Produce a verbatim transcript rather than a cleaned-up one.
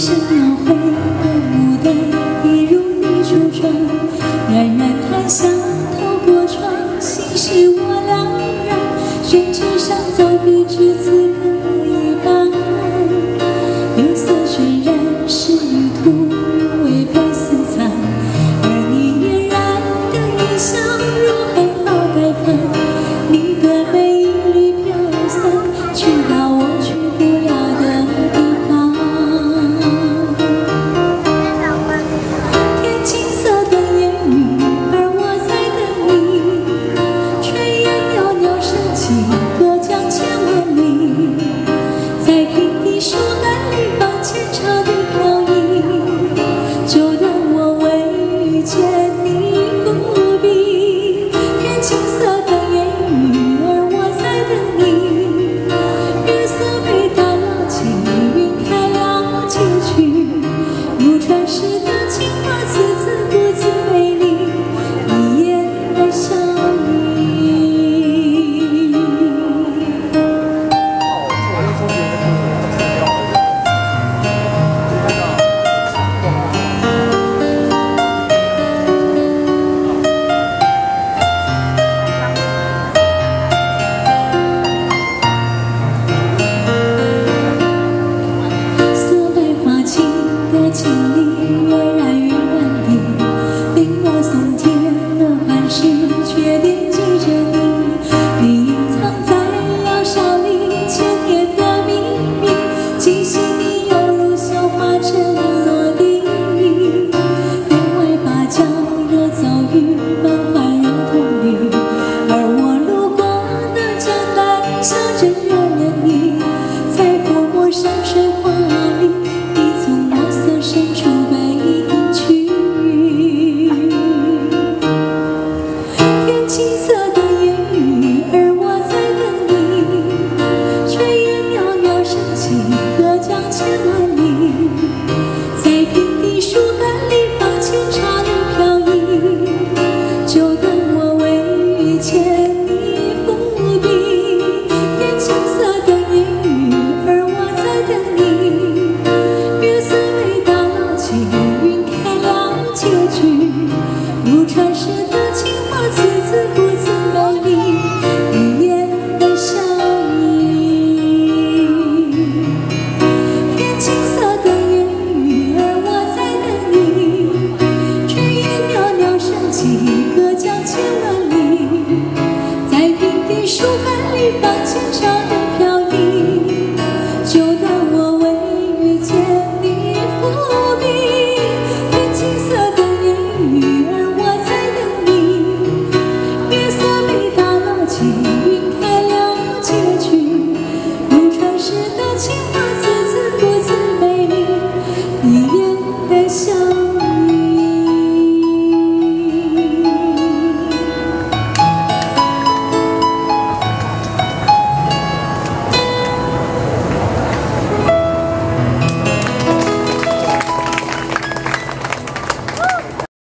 是描绘的牡丹，一如你初妆，冉冉檀香透过窗，心是我两人，宣纸上走笔至此可一半。月色渲染是旅途，未被私藏，而你嫣然的衣裳如很好待放，你的美一缕飘散，去到我去不了的地方。天青色等烟雨，而我在等你。炊烟袅袅升起，隔江千万里。在平地树干里放浅茶的飘逸，就让我为遇见你伏笔。天青色等烟雨，而我在等你。月色被打捞起，云开了结局。如传世的情话，字字不自美丽，一眼的笑意。色白花青的情里，月染云染地，令我松铁了欢事，却惦记着你。你隐藏在窑烧里千年的秘密，极细腻犹如绣花针落地。帘外芭蕉惹骤雨，满怀人同旅，而我路过的江南，想着热恋你，在泼墨山水画里，你从墨色深处背影去。天青色的烟雨，而我在等你。炊烟袅袅升起，隔江千万里。在平地树干里放浅茶的飘逸，就当我为遇见你伏笔。天青色的烟雨，而我在等你。月色被打捞起，云开了结局。如传世的情话，字字不自美丽，一眼的笑意。天青色的烟雨，而我在等你。炊烟袅袅升起，隔江千万里。在平地树干里放浅茶的